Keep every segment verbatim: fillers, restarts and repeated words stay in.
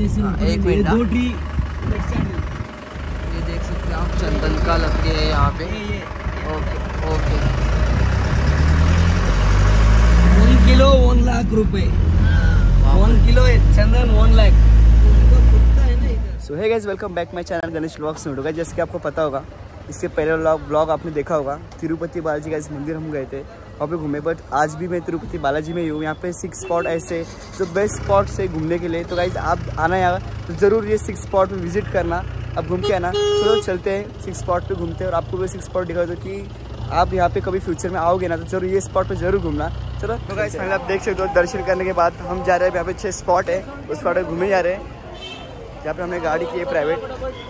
जैसे एक मिनट दो ट्री। ये देख सकते हैं आप, चंदन का लकड़ी है यहाँ पे। Okay okay. One kilo one lakh रुपए। वन किलो चंदन one lakh. So hey guys, welcome back my channel Ganesh vlogs में। होगा जैसे कि आपको पता होगा, इसके पहले व्लॉग ब्लॉग आपने देखा होगा, तिरुपति बालाजी का इस मंदिर हम गए थे, वहाँ पे घूमे। बट आज भी मैं तिरुपति बालाजी में ही हूँ। यहाँ पे सिक्स स्पॉट ऐसे जो बेस्ट स्पॉट से घूमने के लिए। तो गाइस आप आना यहाँ तो ज़रूर ये सिक्स स्पॉट में विजिट करना, अब घूम के आना। चलो चलते हैं सिक्स स्पॉट पे घूमते हैं और आपको भी सिक्स स्पॉट दिखा दो कि आप यहाँ पे कभी फ्यूचर में आओगे ना तो जरूर ये स्पॉट पे जरूर घूमना। चलो तो गाइस पहले आप देख सकते हो, दर्शन करने के बाद हम जा रहे हैं। यहाँ पे छः स्पॉट है, उस स्पॉट पर घूमे जा रहे हैं। यहाँ पे हमने गाड़ी की है प्राइवेट।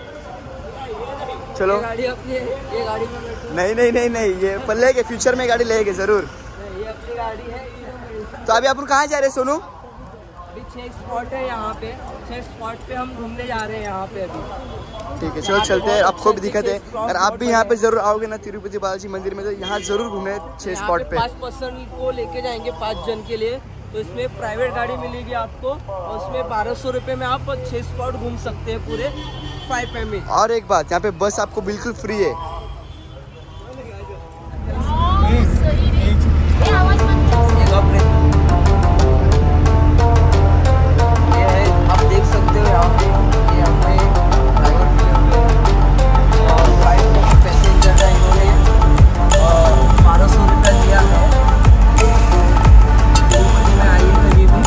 चलो ये गाड़ी अपनी है, ये गाड़ी में बैठो। नहीं नहीं नहीं नहीं ये पर लेके फ्यूचर में गाड़ी लेके जरूर। ये अपनी गाड़ी है। तो अभी अपन कहाँ जा रहे हैं सोनू? अभी छह स्पॉट है यहाँ पे, छह स्पॉट पे हम घूमने जा रहे हैं यहाँ पे अभी। ठीक है चलो चलते हैं, आपको भी दिखाते हैं। अगर आप भी यहाँ पे जरूर आओगे ना तिरुपति बालाजी मंदिर में, तो यहाँ जरूर घूमे छह स्पॉट पे। पाँच पर्सन को लेके जाएंगे पाँच जन के लिए, तो इसमें प्राइवेट गाड़ी मिलेगी आपको और उसमें बारह सौ रुपये में आप छः स्पॉट घूम सकते हैं पूरे फाइव पेमेंट। और एक बात, यहाँ पे बस आपको बिल्कुल फ्री है। ये है, आप देख सकते हो यहाँ पे, ये हमें ड्राइवर और फाइव पैसेंजर है, इन्होंने बारह सौ रुपया दिया है। में आइए कभी भी,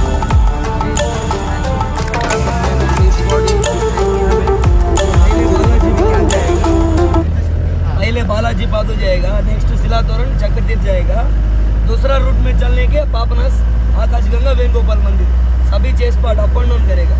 पहले बालाजी पादू जाएगा, नेक्स्ट शिला तोरण चक्रतीर्थ जाएगा, दूसरा रूट में चलने के पापनास आकाशगंगा वेणुगोपाल मंदिर, सभी छह स्पॉट अप एंड डाउन करेगा।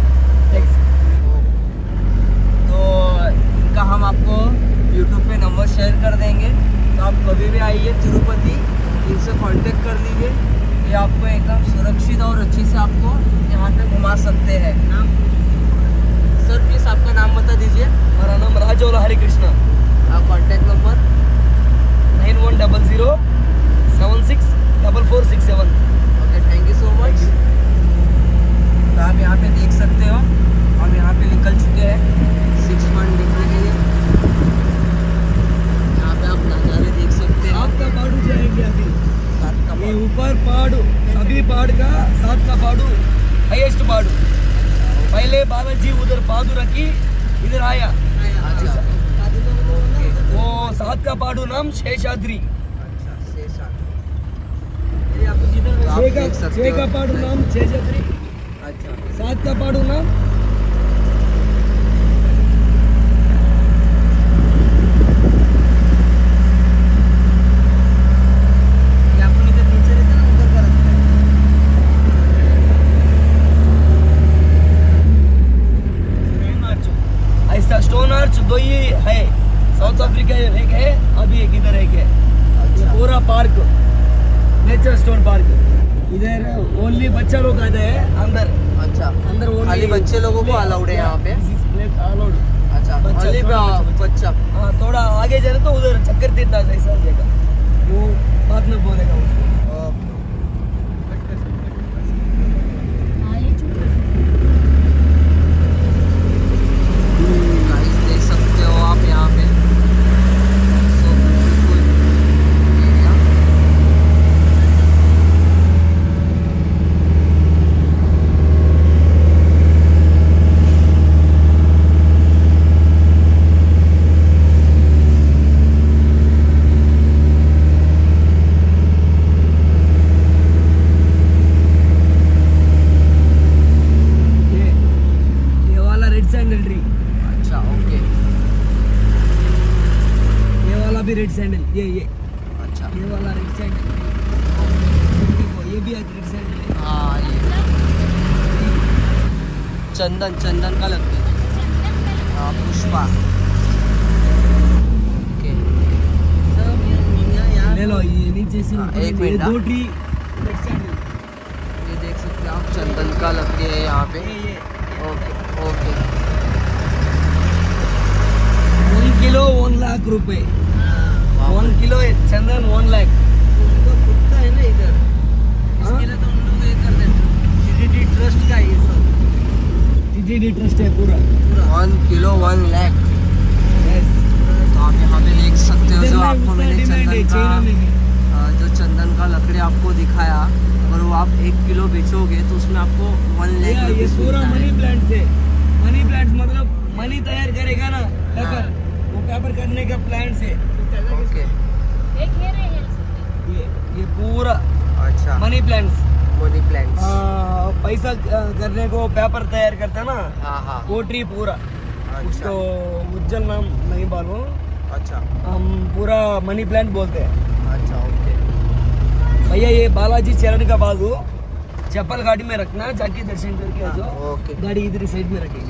तो इनका हम आपको यूट्यूब पे नंबर शेयर कर देंगे, तो आप कभी भी आइए तिरुपति, इनसे कांटेक्ट कर लीजिए। ये आपको एकदम सुरक्षित और अच्छे से आपको यहाँ पे घुमा सकते हैं। नाम सर प्लीज आपका नाम बता दीजिए। हमारा नाम Rajaula Hare Krishna. Contact number nine one double zero seven six double four six seven. Okay, thank you so much. तो आप यहाँ पे देख सकते हो, हम यहाँ पे निकल चुके हैं सिक्स पॉइंट देखने के लिए। यहाँ पे आप नज़ारे देख सकते हैं। सात का पहाड़ू जाएंगे अभी, सात का ये ऊपर पहाड़ू, सभी पहाड़ का सात का पहाड़ू हाईएस्ट पहाड़ू। पहले बालाजी उधर पादू रखी, इधर आया। अच्छा, वो सात का पहाड़ू नाम शेषाद्री। अच्छा, शेषाद्री। छह आप का देख सकते छह हो। का पहाड़ू नाम शेषाद्री, अच्छा, सात का पहाड़ू नाम ये अपन इधर नीचे रहते हैं ना, उधर का रास्ता है। ऐसा स्टोन आर्च दो ही है, साउथ अफ्रीका एक है, अभी एक इधर एक है। अच्छा, पूरा पार्क नेचर स्टोन पार्क। इधर ओनली बच्चा लोग आते हैं अंदर, अच्छा, अंदर only खाली बच्चे लोगों को अलाउड है यहाँ पे। अलाउड। अच्छा, बच्चा, खाली छोटा बच्चा। हाँ, थोड़ा आगे जा रहे तो उधर चक्कर तीर्थ ऐसा हो जाएगा, वो बाद में बोलेगा उसको। गाइस देख सकते हो आप यहाँ पे, सो ब्यूटीफुल एरिया। ये ये वाला रेड सैंडल ट्री, अच्छा, ओके, ये वाला भी रेड सैंडल, ये ये अच्छा, ये वाला रेड सैंडल, देखो ये भी रेड सैंडल है। हाँ, ये चंदन चंदन का लगती है। हाँ, पुष्पा। ओके, ले लो, ये नीचे से हाँ, ऊपर एक ये मिनट, दो ट्री रेड सैंडल। ये देख सकते हैं आप, चंदन का लगती है यहाँ पे। ये ये okay okay. One kilo one lakh रुपए। वन किलो चंदन वन लाख। उनको खुद का है ना इधर, इसके लिए तो उन लोग ये कर देते हैं। ट्रस्ट का ये सब। क्वालिटी ट्रस्ट है पूरा। One kilo one lakh. Yes. तो आप यहाँ पे देख सकते हो, इधर जो में आपको उतना मैंने demand है, चंदन चाइना में भी। का अ, जो चंदन का लकड़ी आपको दिखाया, अगर वो आप एक किलो बेचोगे तो उसमें आपको वन लैख ये ये रुपीज पूरा मिलता मनी है। प्लांट से। मनी प्लांट मतलब मनी तैयार करेगा ना पेपर, वो पेपर करने का प्लांट से। ओके। ये ये पूरा अच्छा, मनी प्लांट्स। Money plants. पैसा अ, करने को पेपर तैयार करता है ना, हाँ हाँ। वो ट्री पूरा। अच्छा उसको उज्जवल नाम नहीं मालूम, अच्छा हम पूरा मनी प्लांट बोलते हैं। अच्छा। ओके। भैया ये बालाजी चरण का बाजू चप्पल गाड़ी में रखना, जाके दर्शन करके आ जाओ। ओके। गाड़ी इधर साइड में रखेंगे।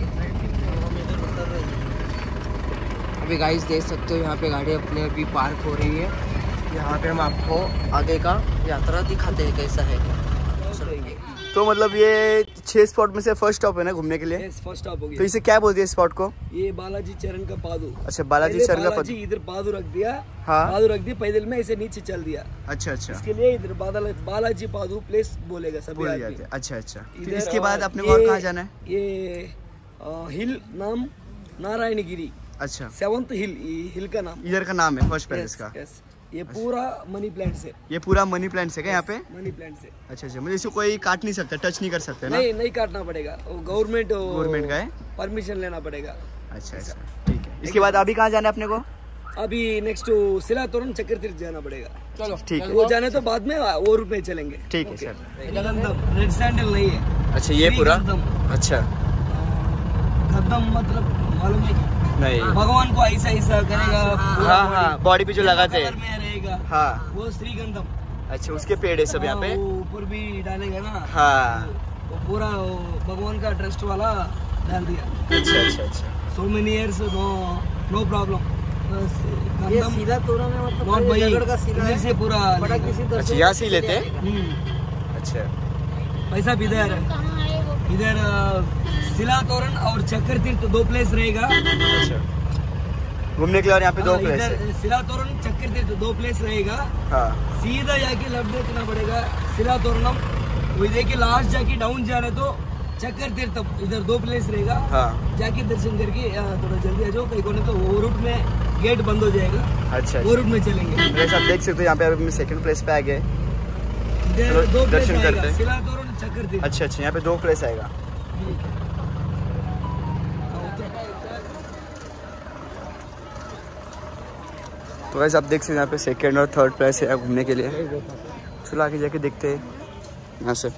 अभी गाइस देख सकते हो, यहाँ पे गाड़ी अपने अभी पार्क हो रही है। यहाँ पे हम आपको आगे का यात्रा दिखाते हैं कैसा है। तो मतलब ये छह स्पॉट में से फर्स्ट स्टॉप है ना घूमने के लिए? Yes, फर्स्ट स्टॉप हो तो गया। इसे क्या बोलते हैं स्पॉट को? ये बालाजी चरण का पादू। अच्छा, बालाजी पहले चरण का बालाजी पद। इधर पादू रख दिया। हाँ। पादू रख दिया, पैदल में ऐसे नीचे चल दिया। अच्छा अच्छा, इसके लिए इधर बादल बालाजी पादू प्लेस बोलेगा सभी बोल आदमी। जाते हैं। अच्छा अच्छा, फिर इधर, इसके बाद अ, अपने को और ये- कहाँ जाना है? ये अ, हिल नाम नारायणगिरी, अच्छा, सेवंथ हिल, ये हिल का नाम। इधर का नाम है फर्स्ट पैलेस Yes, का। yes. ये पूरा मनी प्लांट से। ये पूरा मनी प्लांट से क्या यहाँ पे? मनी प्लांट से। अच्छा अच्छा, मतलब इसको कोई काट नहीं सकता, टच नहीं कर सकते ना? नहीं नहीं काटना पड़ेगा, वो गवर्नमेंट गवर्नमेंट का है? परमिशन लेना पड़ेगा। अच्छा अच्छा, ठीक है। इसके बाद अभी कहाँ जाना है अपने को? अभी नेक्स्ट सिला तोरण चक्कर तीर्थ जाना पड़ेगा। चलो ठीक है, वो जाने तो बाद में वो रूट में चलेंगे। ठीक है Okay. सर। गंधम रेड सैंडल नहीं है। अच्छा, ये श्री पूरा? गंधम। अच्छा, गंधम मतलब मालूम है क्या? नहीं। भगवान को ऐसा ऐसा करेगा। पूरा हाँ body। हाँ, बॉडी पे जो लगाते कलर हैं। में रहेगा। हाँ, वो श्रीगंधम। अच्छा, उसके पेड़ है सब यहाँ पे? हाँ, वो ऊपर भी डालेगा ना। हाँ, वो पूरा वो भगवान का ट्रस्ट वाला डाल दिया। अच्छा अच्छा अच्छा, so many years, no no problem. ये सीधा तोरण है, मतलब नॉट ये भाई, रगड़ का सीधा इधर है। से पूरा बड़ा किसी अच्छा, दर्शन यहाँ से ही लेते हैं? हम्म, अच्छा पैसा भी इधर है। इधर अ, सिला तोरण और चक्कर तीर्थ दो प्लेस रहेगा। अच्छा, घूमने के लिए और यहाँ पे दो हाँ, प्लेस है? इधर सिला तोरण चक्कर तीर्थ दो प्लेस रहेगा। हाँ, सीधा जाके लेफ्ट देखना पड़ेगा सिला तोरणम। वही देखिए लास्ट जाके डाउन जाना तो चक्कर तीर्थ, इधर दो प्लेस रहेगा। हाँ, जाके दर्शन करके अ, थोड़ा जल्दी आ जाओ, कहीं को नहीं तो वो रूट में गेट बंद हो जाएगा। अच्छा वो अच्छा। रूट में चलेंगे। जैसे आप देख सकते हो यहाँ पे अभी सेकंड प्लेस पे आ गए। इधर चलो, दो प्लेस दर्शन करते आएगा, हैं। सिला तोरण चक्कर तीर्थ। अच्छा अच्छा, यहाँ पे दो प्लेस आएगा। तो वैसे आप देख सकते हैं यहाँ पे सेकंड और थर्ड प्लेस है घूमने के लिए। चलो आगे जाके देखते हैं यहाँ से।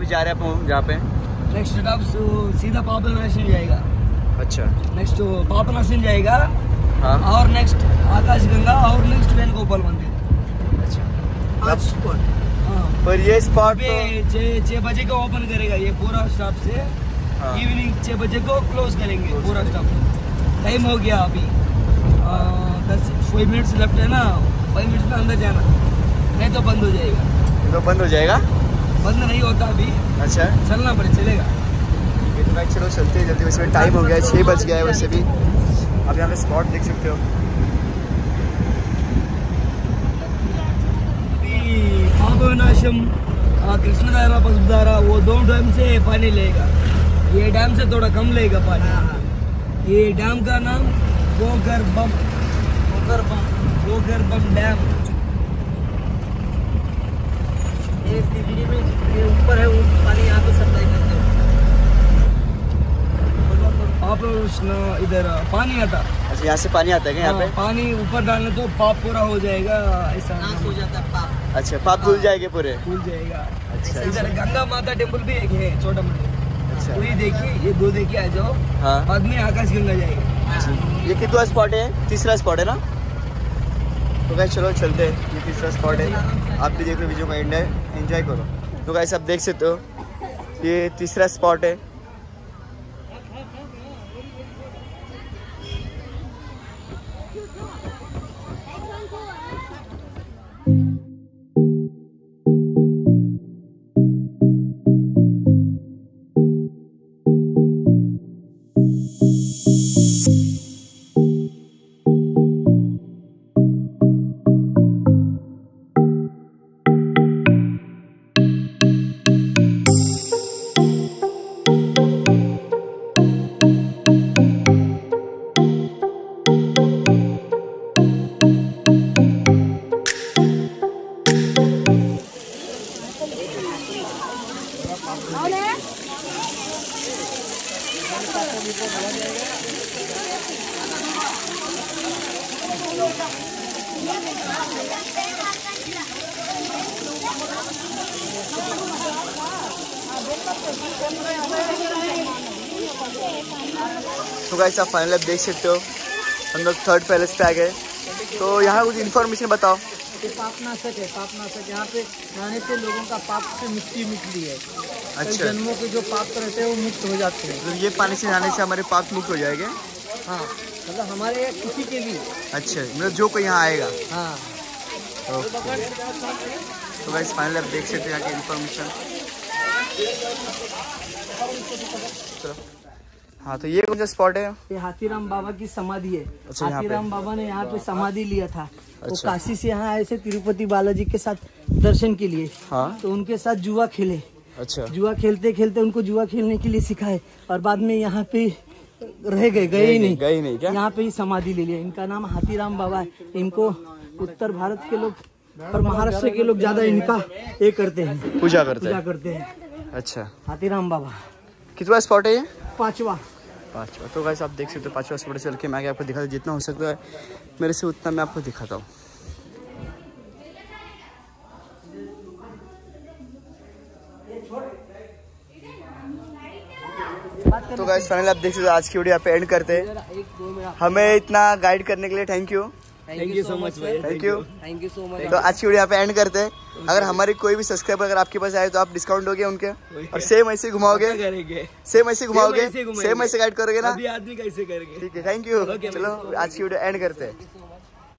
जा रहे हैं अपन जहाँ पे। नेक्स्ट स्टॉप सीधा पापनाशन जाएगा। अच्छा नेक्स्ट पापनाशन जाएगा। हाँ और नेक्स्ट आकाश गंगा और नेक्स्ट वेणुगोपाल मंदिर। अच्छा पाँच स्पॉट। हाँ पर ये स्पॉट तो छः छः बजे को ओपन करेगा ये पूरा स्टॉप से। हाँ। इवनिंग छः बजे को क्लोज करेंगे पूरा स्टॉप। टाइम हो गया अभी आ, दस फाइव मिनट्स लेफ्ट है ना, फाइव मिनट्स में अंदर जाना, नहीं तो बंद हो जाएगा। ये तो बंद हो जाएगा। बंद नहीं होता अभी, अच्छा चलना पड़े चलेगा। ये तो भाई चलो चलते हैं जल्दी, वैसे भी टाइम हो गया है, छः बज गया है वैसे भी। अब यहाँ पे स्पॉट देख सकते हो। अभी पापनाशम कृष्णधारा पशुधारा वो दो डैम से पानी लेगा। ये डैम से थोड़ा कम लेगा पानी। ये डैम का नाम गोगर बम गोगर बम गोगर बम डैम। ये तिजड़ी में ये ऊपर है, वो पानी यहाँ पे सप्लाई करते हैं। पाप इधर पानी आता। अच्छा यहाँ से पानी आता है क्या यहाँ हाँ, पे? पानी ऊपर डालने तो पाप पूरा हो जाएगा ऐसा। नाश हो जाता है पाप। अच्छा पाप धुल जाएंगे पूरे। भूल जाएगा। अच्छा इधर गंगा माता टेम्पल भी एक है छोटा मोटा। अच्छा वही देखिए, ये दो देखिए आ जाओ। हाँ बाद में आकाश गंगा जाएगा। ये कितना स्पॉट है? तीसरा स्पॉट है ना? तो गाइस चलो चलते हैं, ये तीसरा स्पॉट है। आप भी देख लो, वीडियो का एंड है, एंजॉय करो। तो गाइस आप देख सकते हो ये तीसरा स्पॉट है। तो गाइस आप फाइनल आप देख सकते हो, हम लोग थर्ड पैलेस पे आ गए। तो यहाँ कुछ इन्फॉर्मेशन बताओ। ये पापनाशक है, पापनाशक। यहाँ पे नहाने से लोगों का पाप से मिट्टी मिटती है। कई अच्छा जन्मों के जो पाप रहते हैं वो मुक्त हो जाते हैं। तो ये पानी से नहाने से हमारे पाप मुक्त हो जाएंगे। हाँ मतलब हमारे यहाँ किसी के भी। अच्छा मतलब जो कोई यहाँ आएगा। हाँ तो गाइस फाइनल आप देख सकते हो यहाँ की इन्फॉर्मेशन। चलो हाँ, तो ये कौन सा स्पॉट है? ये हाथीराम बाबा की समाधि है। अच्छा, यहाँ पे। हाथीराम बाबा ने यहाँ पे समाधि लिया था। वो अच्छा। काशी से यहाँ आए थे तिरुपति बालाजी के साथ दर्शन के लिए। हाँ तो उनके साथ जुआ खेले। अच्छा जुआ खेलते खेलते उनको जुआ खेलने के लिए सिखाए और बाद में यहाँ पे रह गए, गए ही नहीं, गए ही नहीं क्या? यहाँ पे ही समाधि ले लिया। इनका नाम हाथीराम बाबा है। इनको उत्तर भारत के लोग और महाराष्ट्र के लोग ज्यादा इनका ये करते हैं, पूजा करते पूजा हैं। करते हैं। अच्छा हाथीराम बाबा कितना स्पॉट है ये? पांचवा। पाँचवा। तो गाइस आप देख सकते हो पाँचवा स्पॉट चल के मैं आगे आपको दिखाता हूँ, जितना हो सकता है मेरे से उतना मैं आपको दिखाता हूँ। तो गाइस फाइनली आप देख सकते हो आज की वीडियो यहाँ पे एंड करते हैं। हमें इतना गाइड करने के लिए thank you. Thank you so much भाई। Thank you. Thank you so much. तो आज की वीडियो यहाँ पे एंड करते हैं। अगर हमारी कोई भी सब्सक्राइबर अगर आपके पास आए तो आप डिस्काउंट दोगे उनके, और सेम ऐसे घुमाओगे, करेंगे सेम ऐसे घुमाओगे, ऐसे घुमाएंगे। सेम ऐसे गाइड करोगे ना? अभी आदमी कैसे करेंगे। ठीक है, थैंक यू। Okay, चलो आज की वीडियो एंड करते हैं।